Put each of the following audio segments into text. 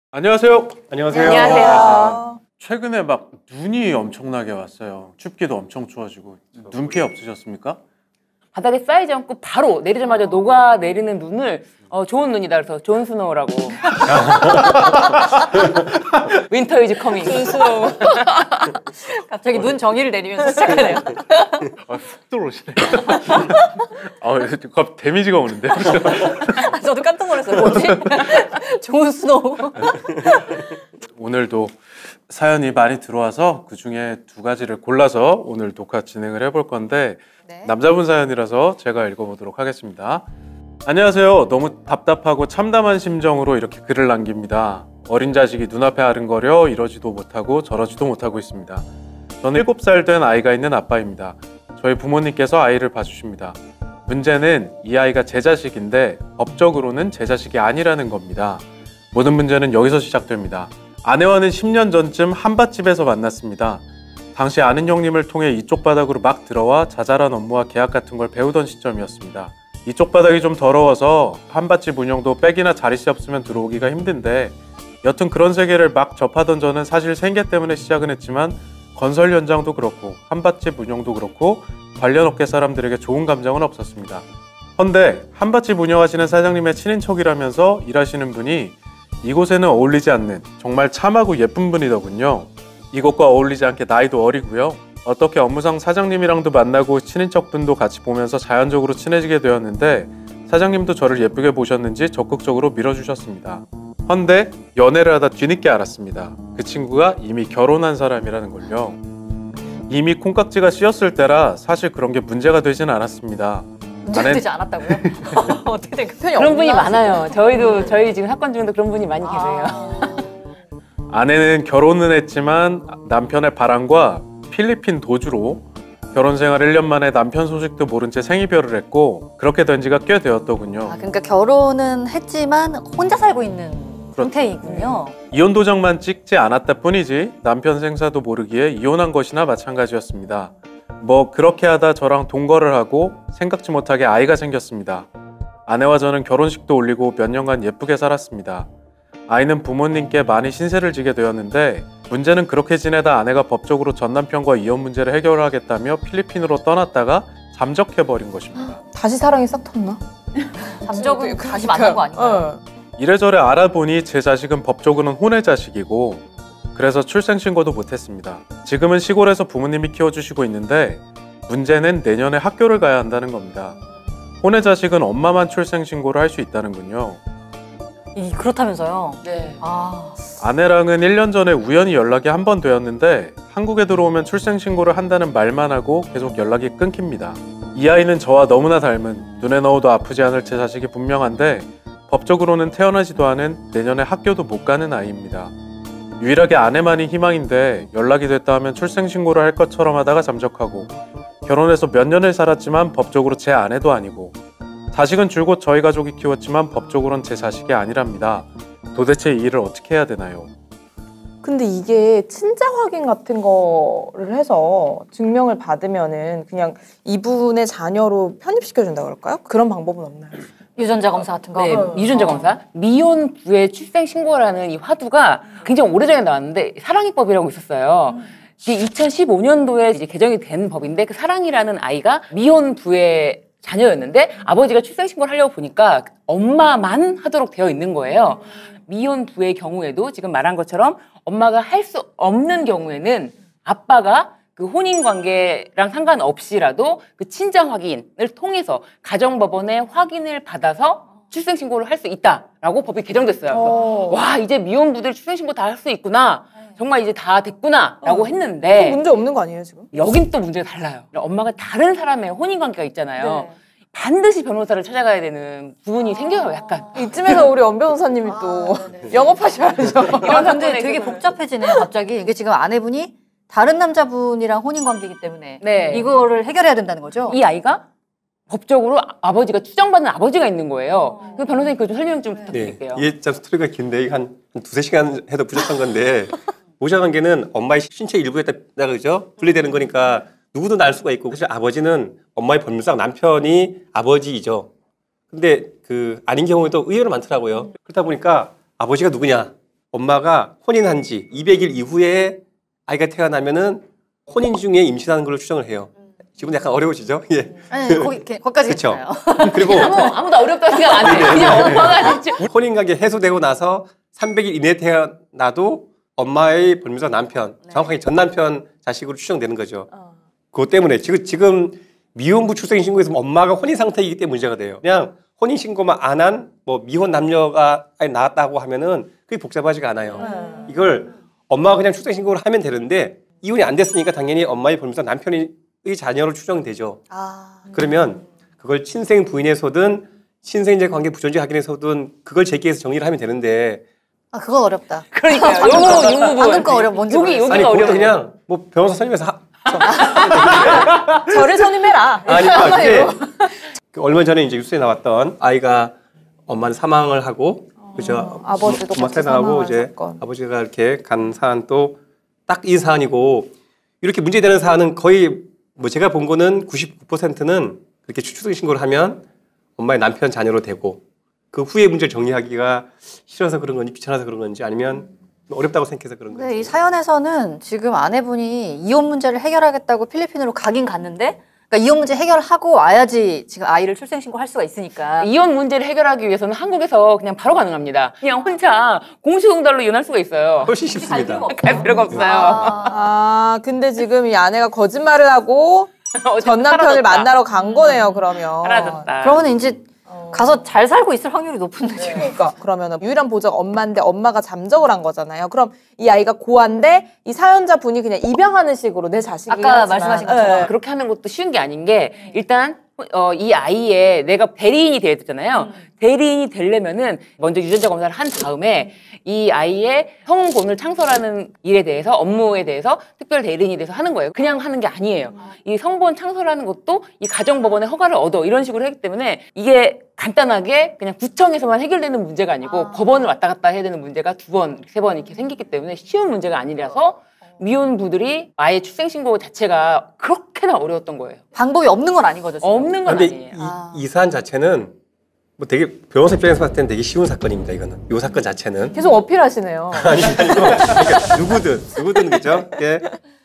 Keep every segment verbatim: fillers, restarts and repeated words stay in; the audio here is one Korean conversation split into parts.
안녕하세요. 안녕하세요. 안녕하세요. 최근에 막 눈이 엄청나게 왔어요. 춥기도 엄청 추워지고. 눈 피해 없으셨습니까? 바닥에 쌓이지 않고 바로 내리자마자 녹아 내리는 눈을 어, 좋은 눈이다 그래서 존 스노우라고. 윈터 이즈 커밍. 존 스노우. 갑자기 눈 정의를 내리면서 시작하네요. 아, 훅 들어오시네. 아, 갑 데미지가 오는데. 아, 저도 깜짝 놀랐어요. 뭐지? 존 스노우. 오늘도 사연이 많이 들어와서 그 중에 두 가지를 골라서 오늘 녹화 진행을 해볼 건데 네. 남자분 사연이라서 제가 읽어보도록 하겠습니다. 안녕하세요. 너무 답답하고 참담한 심정으로 이렇게 글을 남깁니다. 어린 자식이 눈앞에 아른거려 이러지도 못하고 저러지도 못하고 있습니다. 저는 일곱 살 된 아이가 있는 아빠입니다. 저희 부모님께서 아이를 봐주십니다. 문제는 이 아이가 제 자식인데 법적으로는 제 자식이 아니라는 겁니다. 모든 문제는 여기서 시작됩니다. 아내와는 십 년 전쯤 한밭집에서 만났습니다. 당시 아는 형님을 통해 이쪽 바닥으로 막 들어와 자잘한 업무와 계약 같은 걸 배우던 시점이었습니다. 이쪽 바닥이 좀 더러워서 한밭집 운영도 백이나 자릿세 없으면 들어오기가 힘든데 여튼 그런 세계를 막 접하던 저는 사실 생계 때문에 시작은 했지만 건설 현장도 그렇고 한밭집 운영도 그렇고 관련 업계 사람들에게 좋은 감정은 없었습니다. 헌데 한밭집 운영하시는 사장님의 친인척이라면서 일하시는 분이 이곳에는 어울리지 않는 정말 참하고 예쁜 분이더군요. 이곳과 어울리지 않게 나이도 어리고요. 어떻게 업무상 사장님이랑도 만나고 친인척분도 같이 보면서 자연적으로 친해지게 되었는데 사장님도 저를 예쁘게 보셨는지 적극적으로 밀어주셨습니다. 헌데 연애를 하다 뒤늦게 알았습니다. 그 친구가 이미 결혼한 사람이라는 걸요. 이미 콩깍지가 씌었을 때라 사실 그런 게 문제가 되진 않았습니다. 문제가 되지 않았다고요? 어떻게 된 그 편이 그런 분이 없나? 많아요. 저희도 저희 지금 사건 중에도 그런 분이 많이 계세요. 아... 아내는 결혼은 했지만 남편의 바람과 필리핀 도주로 결혼 생활 일 년 만에 남편 소식도 모른 채 생이별을 했고 그렇게 된 지가 꽤 되었더군요. 아, 그러니까 결혼은 했지만 혼자 살고 있는 상태이군요. 이혼 도장만 찍지 않았다 뿐이지 남편 생사도 모르기에 이혼한 것이나 마찬가지였습니다. 뭐 그렇게 하다 저랑 동거를 하고 생각지 못하게 아이가 생겼습니다. 아내와 저는 결혼식도 올리고 몇 년간 예쁘게 살았습니다. 아이는 부모님께 많이 신세를 지게 되었는데 문제는 그렇게 지내다 아내가 법적으로 전 남편과 이혼 문제를 해결하겠다며 필리핀으로 떠났다가 잠적해버린 것입니다. 다시 사랑이 싹 텄나? 잠적은 다시 만난 거 아닌가요? 이래저래 알아보니 제 자식은 법적으로는 혼의 자식이고 그래서 출생신고도 못했습니다. 지금은 시골에서 부모님이 키워주시고 있는데 문제는 내년에 학교를 가야 한다는 겁니다. 혼의 자식은 엄마만 출생신고를 할 수 있다는군요. 이 그렇다면서요? 네. 아... 아내랑은 일 년 전에 우연히 연락이 한 번 되었는데 한국에 들어오면 출생신고를 한다는 말만 하고 계속 연락이 끊깁니다. 이 아이는 저와 너무나 닮은 눈에 넣어도 아프지 않을 제 자식이 분명한데 법적으로는 태어나지도 않은 내년에 학교도 못 가는 아이입니다. 유일하게 아내만이 희망인데 연락이 됐다 하면 출생신고를 할 것처럼 하다가 잠적하고 결혼해서 몇 년을 살았지만 법적으로 제 아내도 아니고 자식은 줄곧 저희 가족이 키웠지만 법적으로는 제 자식이 아니랍니다. 도대체 이 일을 어떻게 해야 되나요? 근데 이게 친자 확인 같은 거를 해서 증명을 받으면은 그냥 이분의 자녀로 편입시켜준다 그럴까요? 그런 방법은 없나요? 유전자 검사 같은 거? 네, 어. 유전자 검사. 미혼부의 출생신고라는 이 화두가 굉장히 오래전에 나왔는데 사랑이법이라고 있었어요. 이게 이천십오 년도에 이제 개정이 된 법인데 그 사랑이라는 아이가 미혼부의 자녀였는데 아버지가 출생신고를 하려고 보니까 엄마만 하도록 되어 있는 거예요. 미혼부의 경우에도 지금 말한 것처럼 엄마가 할 수 없는 경우에는 아빠가 그 혼인관계랑 상관없이라도 그 친자 확인을 통해서 가정법원에 확인을 받아서 출생신고를 할 수 있다라고 법이 개정됐어요. 그래서 와 이제 미혼부들 출생신고 다 할 수 있구나. 정말 이제 다 됐구나 라고 어. 했는데 문제 없는 거 아니에요 지금? 여긴 또 문제가 달라요. 엄마가 다른 사람의 혼인관계가 있잖아요. 네. 반드시 변호사를 찾아가야 되는 부분이 생겨요, 약간. 이쯤에서 우리 엄 변호사님이 또 영업하셔야죠. 이런 근데 되게 복잡해지네요, 갑자기. 이게 지금 아내분이 다른 남자분이랑 혼인관계이기 때문에 네. 이거를 해결해야 된다는 거죠? 이 아이가 법적으로 아버지가 추정받는 아버지가 있는 거예요. 그 변호사님 그거 좀 설명 좀 부탁드릴게요. 네, 이게 참 스토리가 긴데 한, 한 두세 시간 해도 부족한 건데 모자관계는 엄마의 신체 일부에 따라 그죠? 분리되는 거니까 누구도 날 수가 있고 사실 아버지는 엄마의 법률상 남편이 아버지이죠. 근데 그 아닌 경우에도 의외로 많더라고요. 그러다 보니까 아버지가 누구냐? 엄마가 혼인한 지 이백 일 이후에 아이가 태어나면은 혼인 중에 임신하는 걸로 추정을 해요. 지금 약간 어려우시죠? 예. 아니, 거기, 거기까지 그쵸. 괜찮아요. 그리고 아무, 아무도 어렵다고 생각 안 해. 그냥 엄마가 진짜. 혼인 관계 해소되고 나서 삼백 일 이내에 태어나도 엄마의 본명상 남편, 정확하게 전 남편 자식으로 추정되는 거죠. 어. 그것 때문에 지금 지금 미혼부 출생 신고에서 엄마가 혼인 상태이기 때문에 문제가 돼요. 그냥 혼인 신고만 안 한 뭐 미혼 남녀가 아예 나왔다고 하면은 그게 복잡하지가 않아요. 음. 이걸 엄마가 그냥 출생 신고를 하면 되는데 이혼이 안 됐으니까 당연히 엄마의 본명상 남편의 자녀로 추정되죠. 아, 그러면 그걸 친생 부인에서든 친생제 관계 부존재 확인에서든 그걸 제기해서 정리를 하면 되는데 아 그건 어렵다. 그러니까요. 요거, 요 부분. 방금 거 어려워. 뭔지 여기, 모르겠어. 여기가 아니 어려워. 그것도 그냥 뭐 변호사 선임해서 하, 저를 선임해라. 아니 그러니까 그게 그 얼마 전에 이제 뉴스에 나왔던 아이가 엄마는 사망을 하고 그죠? 아버지도 엄마 같이 사망하고 사망한 이제 사건. 아버지가 이렇게 간 사안도 딱 이 사안이고 이렇게 문제되는 사안은 거의 뭐 제가 본 거는 구십구 퍼센트는 그렇게 출생 신고를 하면 엄마의 남편 자녀로 되고 그 후에 문제를 정리하기가 싫어서 그런 건지 귀찮아서 그런 건지 아니면 어렵다고 생각해서 그런 건지. 근데 이 사연에서는 지금 아내분이 이혼 문제를 해결하겠다고 필리핀으로 가긴 갔는데, 그러니까 이혼 문제 해결하고 와야지 지금 아이를 출생신고 할 수가 있으니까. 이혼 문제를 해결하기 위해서는 한국에서 그냥 바로 가능합니다. 그냥 혼자 공시공달로 이혼할 수가 있어요. 훨씬 쉽습니다. 갈 필요가 없어요. 아, 근데 지금 이 아내가 거짓말을 하고 전 남편을 사라졌다. 만나러 간 거네요, 그러면. 사라졌다. 그러면 이제 가서 잘 살고 있을 확률이 높은데 지금. 그러니까 그러면 유일한 보좌가 엄마인데 엄마가 잠적을 한 거잖아요. 그럼 이 아이가 고아인데 이 사연자 분이 그냥 입양하는 식으로 내 자식이긴 아까 하지만. 말씀하신 것처럼. 네. 그렇게 하는 것도 쉬운 게 아닌 게 일단 어, 이 아이의 내가 대리인이 돼야 되잖아요. 대리인이 되려면은 먼저 유전자 검사를 한 다음에 이 아이의 성본을 창설하는 일에 대해서 업무에 대해서 특별 대리인이 돼서 하는 거예요. 그냥 하는 게 아니에요. 이 성본 창설하는 것도 이 가정법원의 허가를 얻어 이런 식으로 했기 때문에 이게 간단하게 그냥 구청에서만 해결되는 문제가 아니고 아. 법원을 왔다 갔다 해야 되는 문제가 두 번, 세 번 이렇게 생기기 때문에 쉬운 문제가 아니라서 미혼부들이 아예 출생신고 자체가 그렇게나 어려웠던 거예요. 방법이 없는 건 아닌 거죠. 지금. 없는 건 근데 아니에요. 이, 아. 이 사안 자체는 뭐 되게 변호사 입장에서 봤을 때는 되게 쉬운 사건입니다. 이거는 이 사건 자체는 계속 어필하시네요. 아니 아니요. 그러니까 누구든 누구든 그죠? 예.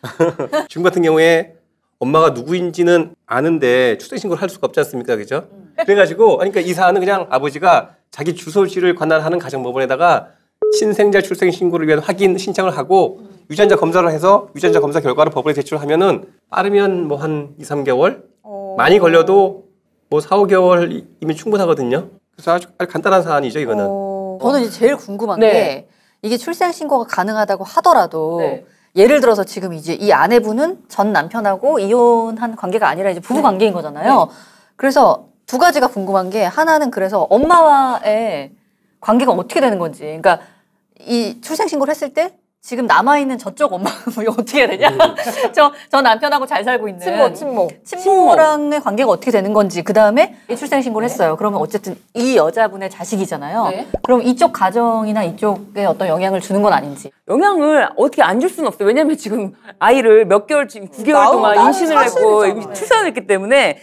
지금 같은 경우에 엄마가 누구인지는 아는데 출생신고를 할 수가 없지 않습니까, 그죠? 그래가지고 그러니까 이 사안은 그냥 아버지가 자기 주소지를 관할하는 가정법원에다가 친생자 출생신고를 위한 확인 신청을 하고 유전자 검사를 해서 유전자 검사 결과를 법원에 제출하면은 빠르면 뭐 한 이, 삼 개월 어. 많이 걸려도 뭐 사, 오 개월이면 충분하거든요. 그래서 아주 간단한 사안이죠, 이거는. 어. 저는 이제 제일 궁금한 네. 게 이게 출생신고가 가능하다고 하더라도 네. 예를 들어서 지금 이제 이 아내분은 전 남편하고 이혼한 관계가 아니라 이제 부부 관계인 거잖아요. 그래서 두 가지가 궁금한 게 하나는 그래서 엄마와의 관계가 어떻게 되는 건지. 그러니까 이 출생신고를 했을 때 지금 남아있는 저쪽 엄마 뭐 이거 어떻게 해야 되냐? 저, 저 남편하고 잘 살고 있는 친모, 친모. 친모랑의 관계가 어떻게 되는 건지 그 다음에 출생신고를 했어요. 그러면 어쨌든 이 여자분의 자식이잖아요. 네. 그럼 이쪽 가정이나 이쪽에 어떤 영향을 주는 건 아닌지. 영향을 어떻게 안 줄 수는 없어요. 왜냐면 지금 아이를 몇 개월, 지금 구 개월 나오- 동안 나온 임신을 했고 사실이잖아요. 출산을 했기 때문에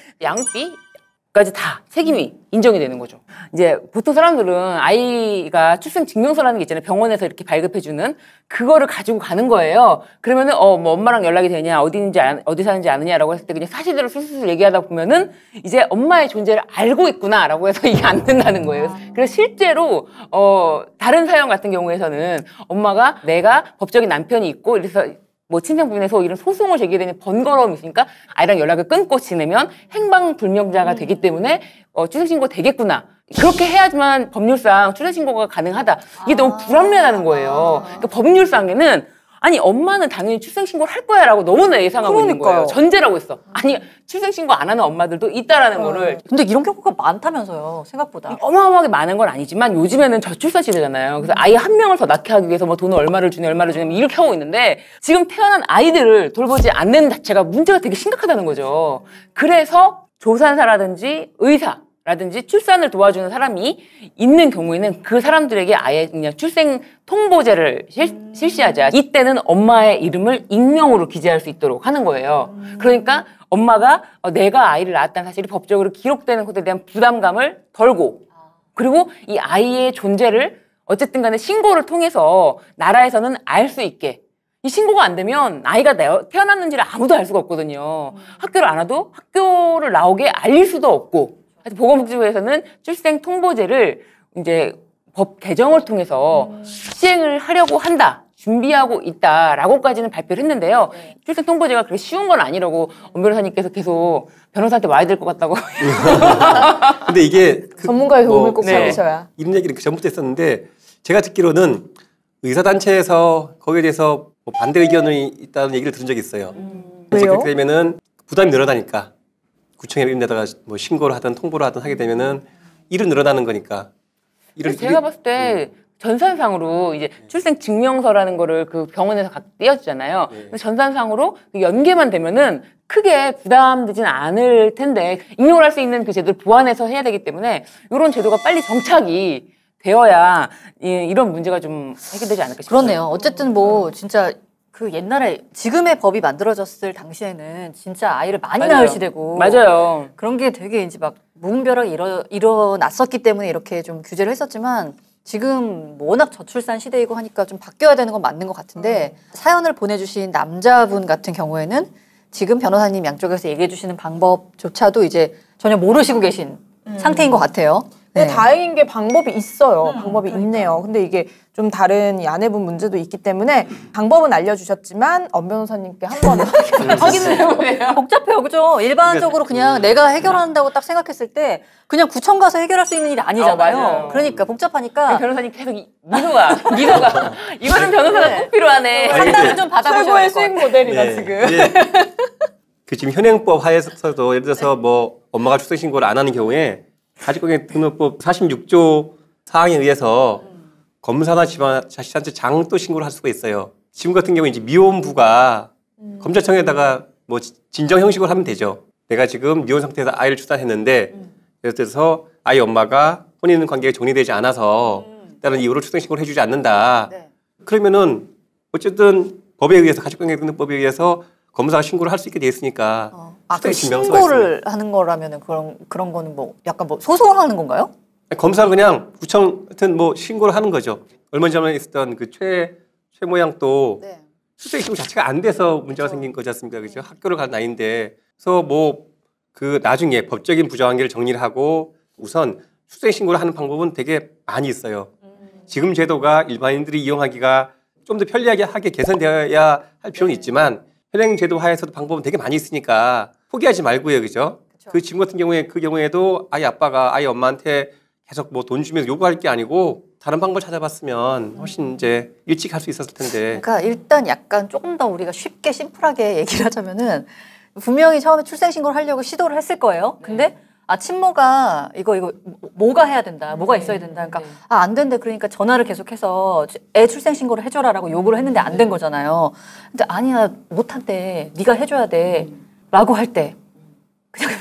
양육비까지 다 책임이 인정이 되는 거죠. 이제 보통 사람들은 아이가 출생 증명서라는 게 있잖아요. 병원에서 이렇게 발급해주는 그거를 가지고 가는 거예요. 그러면은 어 뭐 엄마랑 연락이 되냐, 어디인지 아- 어디 사는지 아느냐라고 했을 때 그냥 사실대로 술술 얘기하다 보면은 이제 엄마의 존재를 알고 있구나라고 해서 이게 안 된다는 거예요. 그래서 실제로 어 다른 사연 같은 경우에서는 엄마가 내가 법적인 남편이 있고 이래서 뭐 친정부인에서 이런 소송을 제기되는 번거로움이 있으니까 아이랑 연락을 끊고 지내면 행방불명자가 되기 때문에 어, 출생신고 되겠구나. 그렇게 해야지만 법률상 출생신고가 가능하다. 이게 너무 불합리하다는 거예요. 그러니까 법률상에는 아니 엄마는 당연히 출생신고를 할 거야 라고 너무나 예상하고 있는 거예요. 그러니까요. 전제라고 했어. 아니 출생신고 안 하는 엄마들도 있다라는 거를 근데 이런 경우가 많다면서요. 생각보다. 어마어마하게 많은 건 아니지만 요즘에는 저출산 시대잖아요. 그래서 아이 한 명을 더 낳게 하기 위해서 뭐 돈을 얼마를 주냐 얼마를 주냐 이렇게 하고 있는데 지금 태어난 아이들을 돌보지 않는 자체가 문제가 되게 심각하다는 거죠. 그래서 조산사라든지 의사라든지 출산을 도와주는 사람이 있는 경우에는 그 사람들에게 아예 그냥 출생 통보제를 실, 실시하자. 이때는 엄마의 이름을 익명으로 기재할 수 있도록 하는 거예요. 그러니까 엄마가 어, 내가 아이를 낳았다는 사실이 법적으로 기록되는 것에 대한 부담감을 덜고 그리고 이 아이의 존재를 어쨌든 간에 신고를 통해서 나라에서는 알 수 있게 이 신고가 안 되면 아이가 태어났는지를 아무도 알 수가 없거든요. 음. 학교를 안 와도 학교를 나오게 알릴 수도 없고 보건복지부에서는 출생 통보제를 이제 법 개정을 통해서 음. 시행을 하려고 한다. 준비하고 있다라고까지는 발표를 했는데요. 네. 출생 통보제가 그렇게 쉬운 건 아니라고 엄 변호사님께서 계속 변호사한테 와야 될 것 같다고. 근데 이게 그 전문가의 도움을 뭐, 꼭 네. 받으셔야. 이런 얘기를 그 전부터 했었는데 제가 듣기로는 의사단체에서 거기에 대해서 뭐 반대 의견이 있다는 얘기를 들은 적이 있어요. 음. 그래서 왜요? 그렇게 되면은 부담이 늘어나니까 구청에 이런 데다가 뭐 신고를 하든 통보를 하든 하게 되면은 일은 늘어나는 거니까. 일을, 제가 일이, 봤을 때 음. 전산상으로 이제 출생 증명서라는 거를 그 병원에서 각 띄워주잖아요. 네. 근데 전산상으로 그 연계만 되면은 크게 부담되진 않을 텐데 인용을 할 수 있는 그 제도를 보완해서 해야 되기 때문에 이런 제도가 빨리 정착이 되어야 예, 이런 문제가 좀 해결되지 않을까 싶어요. 그렇네요. 어쨌든 뭐 진짜 그 옛날에 지금의 법이 만들어졌을 당시에는 진짜 아이를 많이 맞아요. 낳을 시대고 맞아요. 그런 게 되게 이제 막 무분별하게 일어, 일어났었기 때문에 이렇게 좀 규제를 했었지만 지금 뭐 워낙 저출산 시대이고 하니까 좀 바뀌어야 되는 건 맞는 것 같은데 음. 사연을 보내주신 남자분 같은 경우에는 지금 변호사님 양쪽에서 얘기해 주시는 방법조차도 이제 전혀 모르시고 계신 음. 상태인 것 같아요. 근데 네. 다행인 게 방법이 있어요. 음, 방법이 그러니까. 있네요. 근데 이게 좀 다른 이 아내분 문제도 있기 때문에 방법은 알려주셨지만 엄 변호사님께 한 번은 확인을 해보네요. 복잡해요, 그죠? 일반적으로 그냥 내가 해결한다고 딱 생각했을 때 그냥 구청 가서 해결할 수 있는 일이 아니잖아요. 어, 맞아요. 그러니까 복잡하니까 변호사님 계속 이- 민호가 민호가 이거는 변호사가 네. 꼭 필요하네. 상담을 좀 받아보셔야 최고의 될것 수익 같아요. 모델이다 네. 지금. 예. 그 지금 현행법 하에서도 예를 들어서 뭐 엄마가 출생 신고를 안 하는 경우에 가족관계 등록법 사십육 조 사항에 의해서 검사나 집안 자식한테 장또 신고를 할 수가 있어요. 지금 같은 경우에 이제 미혼부가 음. 검찰청에다가 뭐 진정 형식으로 하면 되죠. 내가 지금 미혼 상태에서 아이를 출산했는데 음. 예를 들어서 아이 엄마가 혼인 관계가 정리되지 않아서 음. 다른 이유로 출생 신고를 해주지 않는다. 네. 그러면은 어쨌든 법에 의해서 가족관계 등록법에 의해서 검사가 신고를 할 수 있게 돼 있으니까. 어. 아, 그 신고를 있습니다. 하는 거라면은 그런 그런 거는 뭐 약간 뭐 소송을 하는 건가요? 검사가 그냥 구청 같은 뭐 신고를 하는 거죠. 얼마 전에 있었던 그 최 최 모양도 네. 출생 신고 자체가 안 돼서 문제가 그렇죠. 생긴 거지 않습니까? 그죠? 학교를 갈 나이인데. 그래서 뭐 그 나중에 법적인 부정관계를 정리를 하고 우선 출생 신고를 하는 방법은 되게 많이 있어요. 음. 지금 제도가 일반인들이 이용하기가 좀 더 편리하게 하게 개선되어야 할 필요는 네. 있지만 현행 제도 하에서도 방법은 되게 많이 있으니까 포기하지 말고요. 그죠? 그쵸. 그 지금 같은 경우에 그 경우에도 아이 아빠가 아이 엄마한테 계속 뭐 돈 주면서 요구할 게 아니고 다른 방법을 찾아봤으면 훨씬 이제 일찍 할 수 있었을 텐데. 그러니까 일단 약간 조금 더 우리가 쉽게 심플하게 얘기를 하자면은 분명히 처음에 출생신고를 하려고 시도를 했을 거예요. 근데 네. 아 친모가 이거 이거 뭐가 해야 된다, 뭐가 있어야 된다. 그러니까 네. 아 안 된대. 그러니까 전화를 계속해서 애 출생신고를 해줘라라고 요구를 했는데 안 된 거잖아요. 근데 아니야 못한대. 네가 해줘야 돼.라고 할 때 그냥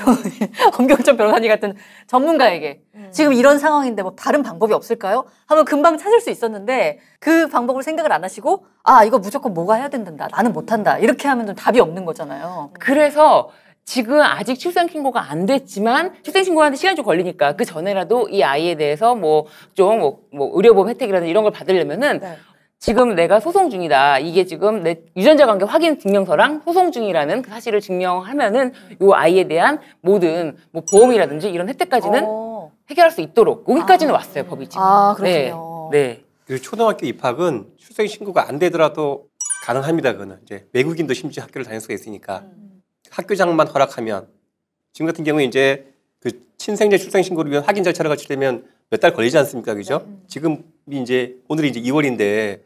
엄경천 변호사님 같은 전문가에게 음. 지금 이런 상황인데 뭐 다른 방법이 없을까요? 하면 금방 찾을 수 있었는데 그 방법을 생각을 안 하시고 아 이거 무조건 뭐가 해야 된다. 나는 못한다. 이렇게 하면 좀 답이 없는 거잖아요. 그래서 지금 아직 출생신고가 안 됐지만 출생신고하는데 시간이 좀 걸리니까 그 전에라도 이 아이에 대해서 뭐 좀 뭐 뭐 의료보험 혜택이라든지 이런 걸 받으려면은 네. 지금 내가 소송 중이다. 이게 지금 내 유전자 관계 확인 증명서랑 소송 중이라는 그 사실을 증명하면은 요 아이에 대한 모든 뭐 보험이라든지 이런 혜택까지는 어. 해결할 수 있도록 거기까지는 아. 왔어요, 법이 지금. 아, 그렇군요. 네. 네. 그 초등학교 입학은 출생 신고가 안 되더라도 가능합니다. 그거는 이제 외국인도 심지어 학교를 다닐 수가 있으니까 음. 학교장만 허락하면 지금 같은 경우에 이제 그 친생제 출생 신고를 위한 확인 절차를 거치려면 몇 달 걸리지 않습니까, 그죠? 네. 지금 이제 오늘이 이제 이월인데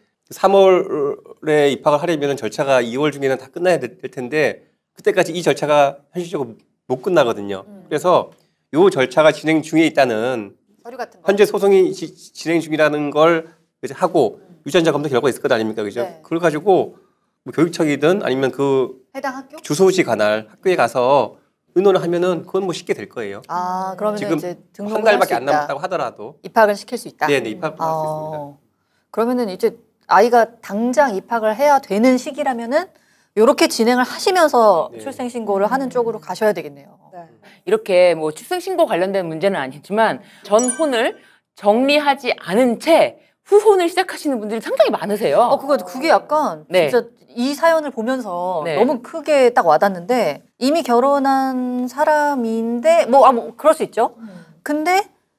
삼월에 입학을 하려면 절차가 이월 중에는 다 끝나야 될 텐데 그때까지 이 절차가 현실적으로 못 끝나거든요. 음. 그래서 이 절차가 진행 중에 있다는 서류 같은 거. 현재 소송이 지, 진행 중이라는 걸 이제 하고 유전자 검사 결과가 있을 것 아닙니까, 그죠? 네. 그걸 가지고 뭐 교육청이든 아니면 그 해당 학교 주소지 관할 학교에 가서 의논을 하면은 그건 뭐 쉽게 될 거예요. 아 그러면 지금 이제 등록을 한 달밖에 할 수 안 있다. 남았다고 하더라도 입학을 시킬 수 있다. 네네 입학을 할 수 어, 있습니다. 그러면은 이제 아이가 당장 입학을 해야 되는 시기라면은 이렇게 진행을 하시면서 네. 출생 신고를 하는 쪽으로 가셔야 되겠네요. 네. 이렇게 뭐 출생신고 관련된 문제는 아니지만 전혼을 정리하지 않은 채 후혼을 시작하시는 분들이 상당히 많으세요. 어, 그거, 그게 약간 네. 진짜 이 사연을 보면서 네. 너무 크게 딱 와닿는데 이미 결혼한 사람인데 뭐, 아, 뭐 그럴 수 있죠. 근데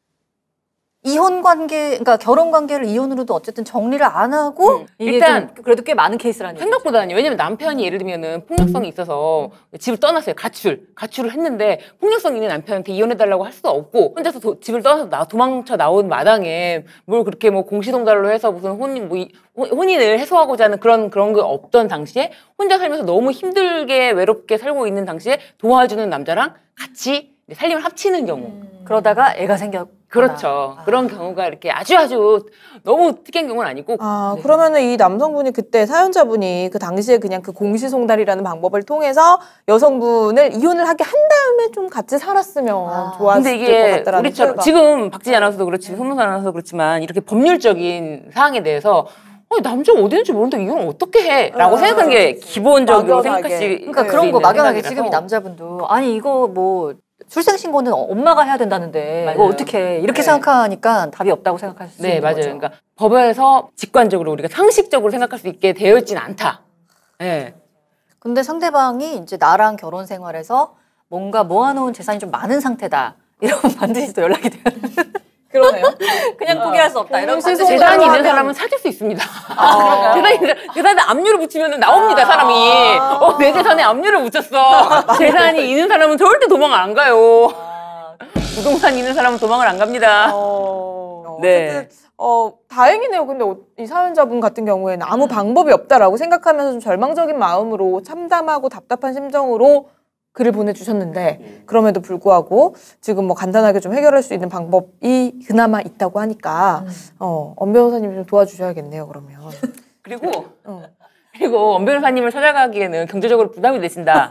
이혼 관계, 그러니까 결혼 관계를 이혼으로도 어쨌든 정리를 안 하고 음, 이게 일단 좀 그래도 꽤 많은 케이스라는 얘기죠. 생각보다는요. 왜냐면 남편이 예를 들면은 폭력성이 있어서 집을 떠났어요. 가출. 가출을 했는데 폭력성 있는 남편한테 이혼해달라고 할 수도 없고 혼자서 도, 집을 떠나서 나, 도망쳐 나온 마당에 뭘 그렇게 뭐 공시동달로 해서 무슨 혼인, 뭐 이, 혼인을 해소하고자 하는 그런 그런 게 없던 당시에 혼자 살면서 너무 힘들게 외롭게 살고 있는 당시에 도와주는 남자랑 같이 살림을 합치는 경우. 그러다가 애가 생겼. 그렇죠. 아. 그런 경우가 이렇게 아주 아주 너무 특이한 경우는 아니고. 아, 네. 그러면은 이 남성분이 그때 사연자분이 그 당시에 그냥 그 공시송달이라는 방법을 통해서 여성분을 이혼을 하게 한 다음에 좀 같이 살았으면 아. 좋았을 근데 것 이게 같다라는 우리처럼 생각. 지금 박진희 아나운서도 그렇지 손문서 아나운서도 그렇지만 이렇게 법률적인 사항에 대해서 어, 남자가 어디 있는지 모르는데 이건 어떻게 해? 라고 어, 생각하는 게 기본적으로 막연하게. 생각하시 그러니까 수 그런 거 있는 막연하게 생각이라서. 지금 이 남자분도 아니 이거 뭐 출생신고는 엄마가 해야 된다는데 맞아요. 이거 어떻게 해? 이렇게 네. 생각하니까 답이 없다고 생각할 수 네, 있는 맞아요. 거죠. 그러니까 법에서 직관적으로 우리가 상식적으로 생각할 수 있게 되어 있진 않다. 네. 근데 상대방이 이제 나랑 결혼 생활에서 뭔가 모아놓은 재산이 좀 많은 상태다. 이러면 반드시 또 연락이 돼요. 그러네요. 그냥 포기할 수 없다. 이런 공시송달 반드시 재산이 있는 하면- 사람은 사귈 수 있습니다. 아, 재산이 있는 사람- 재산에 압류를 붙이면 나옵니다, 사람이. 어, 내 재산에 압류를 붙였어. 재산이 있는 사람은 절대 도망을 안 가요. 아, 부동산 있는 사람은 도망을 안 갑니다. 어, 네. 어쨌든 어, 다행이네요. 근데 어, 이 사연자분 같은 경우에는 아무 방법이 없다라고 생각하면서 좀 절망적인 마음으로 참담하고 답답한 심정으로 글을 보내주셨는데 그럼에도 불구하고 지금 뭐 간단하게 좀 해결할 수 있는 방법이 그나마 있다고 하니까 어, 엄 변호사님이 좀 도와주셔야겠네요. 그러면. 그리고 어. 그리고 엄 변호사님을 찾아가기에는 경제적으로 부담이 되신다.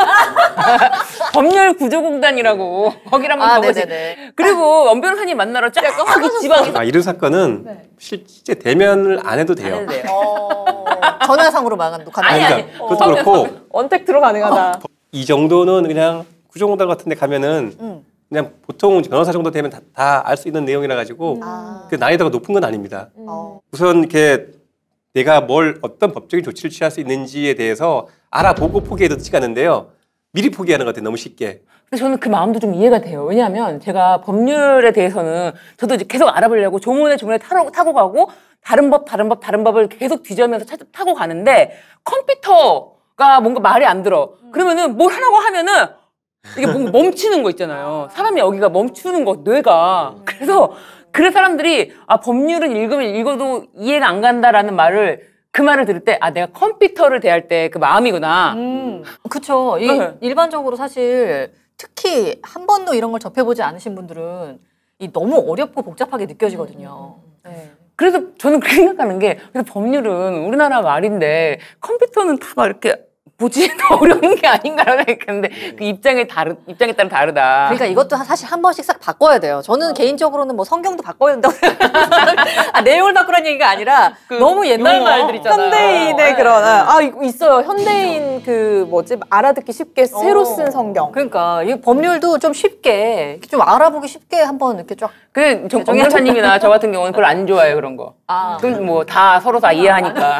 법률 구조공단이라고 거기를 한번 아, 가보세요. 네네네. 그리고 엄 변호사님 만나러 쫙 이 지방에서 아, 이런 사건은 네. 실제 대면을 안 해도 돼요. 안 해도 돼요. 어, 전화상으로만 가능. 아니, 그러니까 아니. 그것도 어, 그렇고 원택트로 가능하다. 이 정도는 그냥 구조공단 같은 데 가면은 음. 그냥 보통 변호사 정도 되면 다 알 수 있는 내용이라 가지고 아. 그 난이도가 높은 건 아닙니다. 어. 우선 이렇게 내가 뭘 어떤 법적인 조치를 취할 수 있는지에 대해서 알아보고 포기해도 늦지 않은데요. 미리 포기하는 것 같아요. 너무 쉽게. 근데 저는 그 마음도 좀 이해가 돼요. 왜냐하면 제가 법률에 대해서는 저도 이제 계속 알아보려고 조문에 조문에 타고, 타고 가고 다른 법, 다른 법, 다른 법을 계속 뒤져면서 찾, 타고 가는데 컴퓨터가 뭔가 말이 안 들어. 그러면은 뭘 하라고 하면은 이게 뭔가 멈추는 거 있잖아요. 사람이 여기가 멈추는 거, 뇌가. 그래서 그래 사람들이 아 법률은 읽으면 읽어도 이해가 안 간다라는 말을 그 말을 들을 때 아 내가 컴퓨터를 대할 때 그 마음이구나. 음, 그쵸. 이, 네. 일반적으로 사실 특히 한 번도 이런 걸 접해보지 않으신 분들은 이 너무 어렵고 복잡하게 느껴지거든요. 네. 그래서 저는 그렇게 생각하는 게 그래서 법률은 우리나라 말인데 컴퓨터는 다 막 이렇게 뭐지 더 어려운 게 아닌가라는 생각했는데 그 입장에 다르 입장에 따라 다르다. 그러니까 이것도 사실 한 번씩 싹 바꿔야 돼요. 저는 개인적으로는 뭐 성경도 바꿔야 된다고 생각하는 아, 내용을 바꾸라는 얘기가 아니라 그 너무 옛날 용어. 말들 있잖아요. 현대인의 네. 그런 아 이거 있어요. 현대인 그 뭐지 알아듣기 쉽게 새로 쓴 성경. 그러니까 이 법률도 좀 쉽게 좀 알아보기 쉽게 한번 이렇게 쫙. 그 정- 정 변호사님이나 저 같은 경우는 그걸 안 좋아해요 그런 거. 아, 그건 뭐 다 서로 다 이해하니까.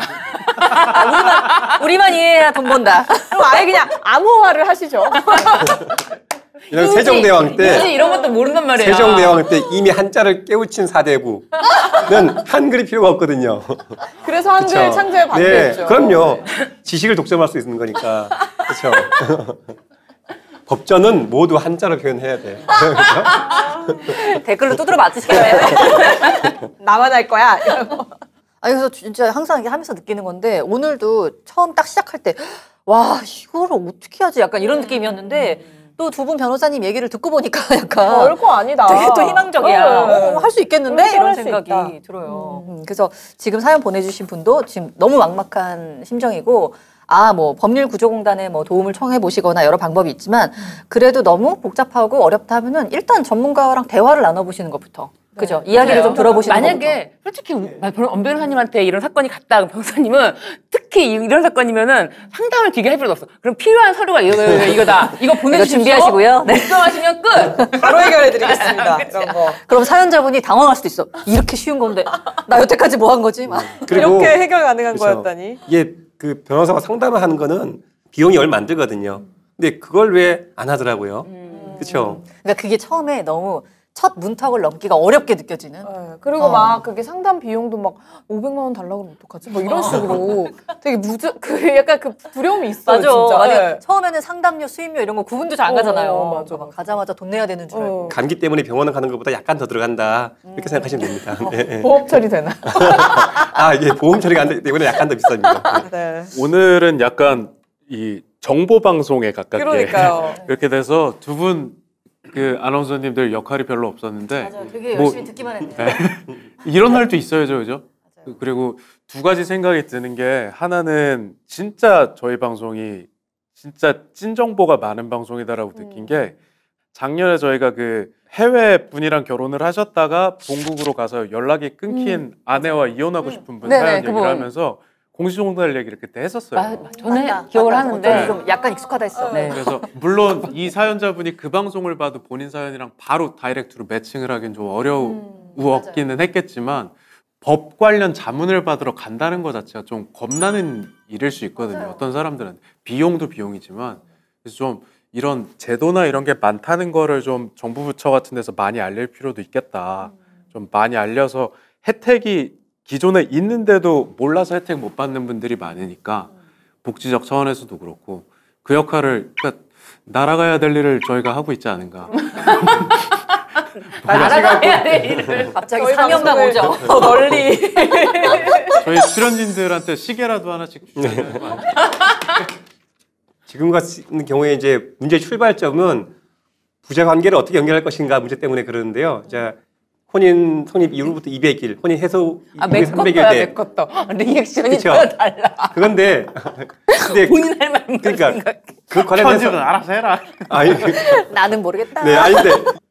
우리만, 우리만 이해해야 돈 번다. 그럼 아예 그냥 암호화를 하시죠. 이런 세종대왕 굳이 때 이런 것도 모른단 말이에요. 세종대왕 때 이미 한자를 깨우친 사대부는 한글이 필요가 없거든요. 그래서 한글 그쵸? 창조에 반대했죠. 네, 그럼요. 지식을 독점할 수 있는 거니까. 그렇죠. 법전은 모두 한자로 표현해야 돼. 댓글로 두드려 맞으시겠네요. 나만 할 거야. 아니 그래서 진짜 항상 이게 하면서 느끼는 건데 오늘도 처음 딱 시작할 때 와 이거를 어떻게 하지 약간 이런 느낌이었는데 또 두 분 변호사님 얘기를 듣고 보니까 약간 별거 아니다. 되게 또 희망적이야. 어, 할 수 있겠는데 그렇게 이런 할수 생각이 있다. 들어요. 음, 그래서 지금 사연 보내주신 분도 지금 너무 막막한 심정이고 아 뭐 법률 구조공단에 뭐 도움을 청해 보시거나 여러 방법이 있지만 그래도 너무 복잡하고 어렵다 하면은 일단 전문가랑 대화를 나눠보시는 것부터 그죠? 이야기를 좀 들어보시는 만약에 솔직히 엄 변호사님한테 이런 사건이 갔다 그럼 변호사님은 특히 이런 사건이면은 상담을 길게 할 필요도 없어. 그럼 필요한 서류가 이거, 이거다. 이거 보내주십시오. 준비하시고요. 네. 입금하시면 끝. 바로 해결해드리겠습니다. 이런 거. 그럼 사연자분이 당황할 수도 있어. 이렇게 쉬운 건데 나 여태까지 뭐 한 거지? 막. 그리고 이렇게 해결 가능한 그렇죠. 거였다니. 이게 그 변호사가 상담을 하는 거는 비용이 얼마 안 들거든요. 근데 그걸 왜 안 하더라고요. 음. 그렇죠. 그러니까 그게 처음에 너무 첫 문턱을 넘기가 어렵게 느껴지는. 네, 그리고 어. 막 그게 상담 비용도 막 오백만 원 달라고 그러면 어떡하지? 뭐 이런 식으로 되게 무저 그 약간 그 두려움이 있어요. 맞아. 진짜. 아니, 네. 처음에는 상담료, 수임료 이런 거 구분도 잘 안 가잖아요. 어, 맞아, 막 맞아. 가자마자 돈 내야 되는 줄 알고. 어. 감기 때문에 병원을 가는 것보다 약간 더 들어간다. 이렇게 생각하시면 됩니다. 네, 네. 보험 처리 되나? 아, 이게 보험 처리가 안 되기 때문에 약간 더 비쌉니다. 네. 네. 오늘은 약간 이 정보 방송에 가깝게 그러니까요. 이렇게 돼서 두 분 그 아나운서님들 역할이 별로 없었는데 맞아, 되게 뭐- 열심히 듣기만 했는데. 이런 날도 있어요, 그죠? 그리고 두 가지 생각이 드는 게 하나는 진짜 저희 방송이 진짜 찐 정보가 많은 방송이다라고 느낀 게 작년에 저희가 그 해외 분이랑 결혼을 하셨다가 본국으로 가서 연락이 끊긴 아내와 이혼하고 싶은 분 네네, 사연 그분. 얘기를 하면서 공시종달 얘기를 그때 했었어요. 아, 저는 맞다, 기억을 맞다. 하는데 어쩐지 좀 약간 익숙하다 했어. 네. 그래서 물론 이 사연자분이 그 방송을 봐도 본인 사연이랑 바로 다이렉트로 매칭을 하긴 좀 어려웠기는 했겠지만 법 관련 자문을 받으러 간다는 것 자체가 좀 겁나는 일일 수 있거든요. 맞아요. 어떤 사람들은 비용도 비용이지만 그래서 좀 이런 제도나 이런 게 많다는 거를 좀 정부 부처 같은 데서 많이 알릴 필요도 있겠다. 좀 많이 알려서 혜택이 기존에 있는데도 몰라서 혜택 못 받는 분들이 많으니까 복지적 차원에서도 그렇고 그 역할을 그러니까 날아가야 될 일을 저희가 하고 있지 않은가. 날아가야 돼 일을. 갑자기 저희 사명감 방송을 오죠. 더 널리. 저희 출연진들한테 시계라도 하나씩 주셔야 되는 거 아니에요? 지금 같은 경우에 이제 문제 출발점은 부자 관계를 어떻게 연결할 것인가 문제 때문에 그러는데요. 자, 혼인 성립 이후부터 이백 일, 혼인 해소 아, 이후에 삼백 일 메커터야 돼. 메커터. 리액션이 그쵸? 전혀 달라. 그건데 근데 본인 할 말만 그러니까 생각해. 그 편집은 관련해서 알아서 해라. 아니 그- 나는 모르겠다. 네, 아닌데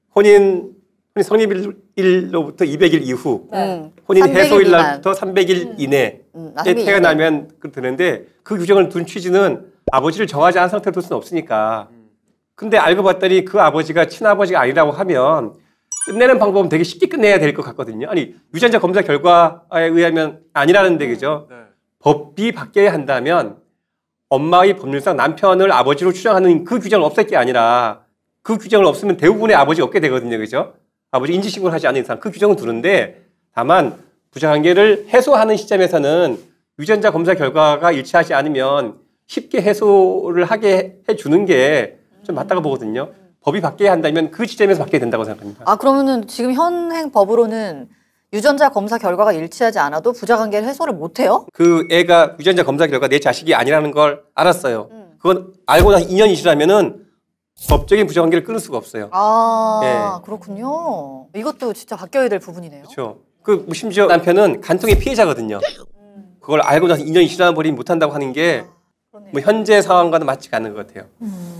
혼인 혼인 성립일로부터 이백 일 이후 응. 혼인 삼백 일 해소일 미만. 날부터 삼백 일 이내에 음, 아, 삼백 일 태어나면 그 되는데 그 규정을 둔 취지는 아버지를 정하지 않은 상태로 둘 수는 없으니까. 근데 알고 봤더니 그 아버지가 친아버지가 아니라고 하면 끝내는 방법은 되게 쉽게 끝내야 될 것 같거든요. 아니 유전자 검사 결과에 의하면 아니라는데 그죠? 네. 법이 바뀌어야 한다면 엄마의 법률상 남편을 아버지로 추정하는 그 규정을 없앨 게 아니라 그 규정을 없으면 대부분의 아버지가 없게 되거든요. 그죠? 아버지 인지신고를 하지 않는 이상 그 규정은 두는데 다만 부자관계를 해소하는 시점에서는 유전자 검사 결과가 일치하지 않으면 쉽게 해소를 하게 해주는 게 좀 맞다고 보거든요. 법이 바뀌어야 한다면 그 지점에서 바뀌어야 된다고 생각합니다. 아 그러면은 지금 현행 법으로는 유전자 검사 결과가 일치하지 않아도 부자관계를 해소를 못 해요? 그 애가 유전자 검사 결과 내 자식이 아니라는 걸 알았어요. 음. 그건 알고 나서 이 년이 지나면은 법적인 부자관계를 끊을 수가 없어요. 아 네. 그렇군요. 이것도 진짜 바뀌어야 될 부분이네요. 그렇죠. 그 심지어 남편은 간통의 피해자거든요. 그걸 알고 나서 이 년이 지나버리면 못한다고 하는 게 뭐 현재 상황과는 맞지가 않는 것 같아요.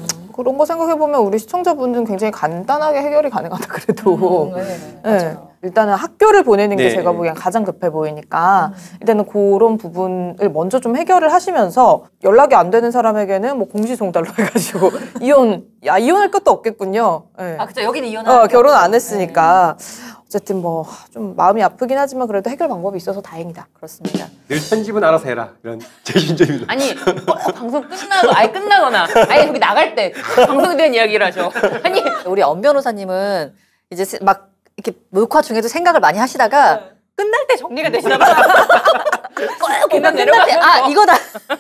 그런 거 생각해보면 우리 시청자분들은 굉장히 간단하게 해결이 가능하다 그래도. 음, 네, 네. 맞아요. 일단은 학교를 보내는 게 네. 제가 보기엔 가장 급해 보이니까 일단은 그런 부분을 먼저 좀 해결을 하시면서 연락이 안 되는 사람에게는 뭐 공시송달로 해가지고 이혼, 야 이혼할 것도 없겠군요. 네. 아 그죠 여기는 이혼하는 어, 결혼 안 했으니까 어쨌든 뭐 좀 마음이 아프긴 하지만 그래도 해결 방법이 있어서 다행이다. 그렇습니다. 늘 편집은 알아서 해라 이런 제 신점입니다. 아니 어, 방송 끝나고 아예 끝나거나 아예 여기 나갈 때 방송에 대한 이야기를 하죠. 아니 우리 엄 변호사님은 이제 세- 막 이렇게 녹화 중에도 생각을 많이 하시다가 끝날 때 정리가 되시나 봐요. 꼭 보면 끝날 때 아 이거다.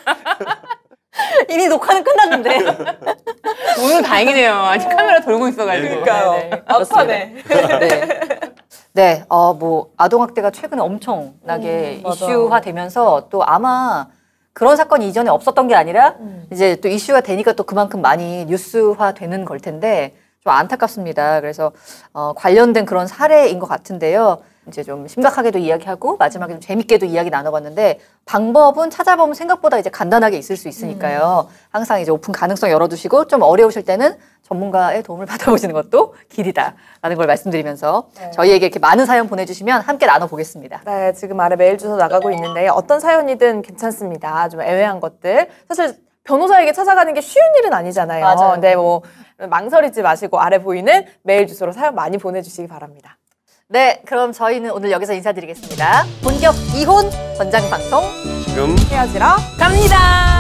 이미 녹화는 끝났는데. 오늘 다행이네요. 아직 카메라 돌고 있어가지고. 네, 네. 아파네. 네. 네, 어, 뭐, 아동학대가 최근에 엄청나게 음, 맞아. 이슈화되면서 또 아마 그런 사건이 이전에 없었던 게 아니라 음. 이제 또 이슈가 되니까 또 그만큼 많이 뉴스화되는 걸 텐데 좀 안타깝습니다. 그래서 어, 관련된 그런 사례인 것 같은데요. 이제 좀 심각하게도 이야기하고 마지막에 좀 재밌게도 이야기 나눠봤는데 방법은 찾아보면 생각보다 이제 간단하게 있을 수 있으니까요. 항상 이제 오픈 가능성 열어두시고 좀 어려우실 때는 전문가의 도움을 받아보시는 것도 길이다라는 걸 말씀드리면서 네. 저희에게 이렇게 많은 사연 보내주시면 함께 나눠보겠습니다. 네, 지금 아래 메일 주소 나가고 있는데 어떤 사연이든 괜찮습니다. 좀 애매한 것들. 사실 변호사에게 찾아가는 게 쉬운 일은 아니잖아요. 맞아요. 근데 뭐 망설이지 마시고 아래 보이는 메일 주소로 사연 많이 보내주시기 바랍니다. 네, 그럼 저희는 오늘 여기서 인사드리겠습니다. 본격 이혼 권장 방송 지금 헤어지러 갑니다.